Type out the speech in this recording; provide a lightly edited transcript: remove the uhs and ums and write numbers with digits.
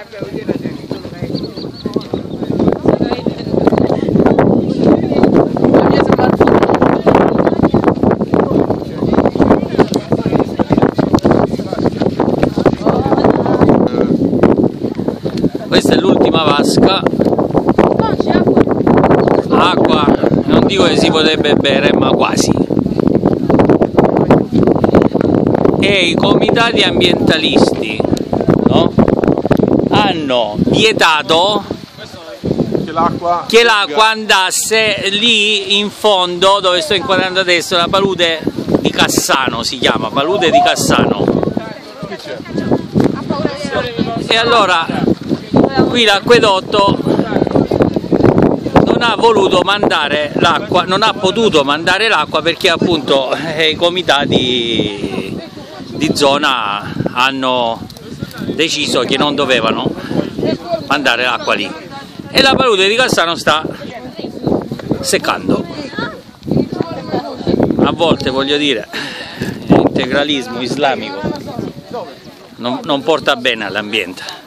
Questa è l'ultima vasca, acqua non dico che si potrebbe bere, ma quasi. E i comitati ambientalisti, no? Hanno vietato che l'acqua andasse lì in fondo, dove sto inquadrando adesso, la palude di Cassano, si chiama palude di Cassano. E allora qui l'acquedotto non ha voluto mandare l'acqua, non ha potuto mandare l'acqua perché appunto i comitati di zona hanno deciso che non dovevano mandare l'acqua lì e la palude di Cassano sta seccando. A volte, voglio dire, l'integralismo islamico non porta bene all'ambiente.